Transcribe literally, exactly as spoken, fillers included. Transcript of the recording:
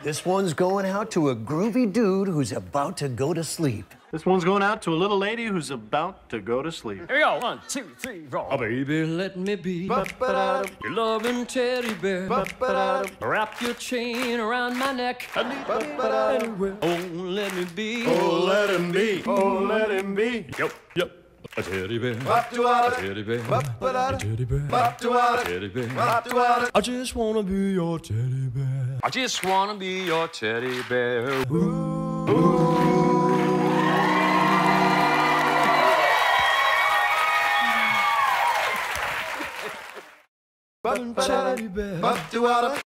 This one's going out to a groovy dude who's about to go to sleep. This one's going out to a little lady who's about to go to sleep. Here we go. One, two, three, roll. Oh, baby, let me be your loving teddy bear. Wrap your chain around my neck. Anywhere. Oh, let me be. Oh, let him be. Oh, let him be. Yep, yep. A teddy bear. A teddy bear. A teddy bear. A teddy bear. I just wanna be your teddy bear. I just wanna be your teddy bear. Ooh. Ooh. Teddy bear.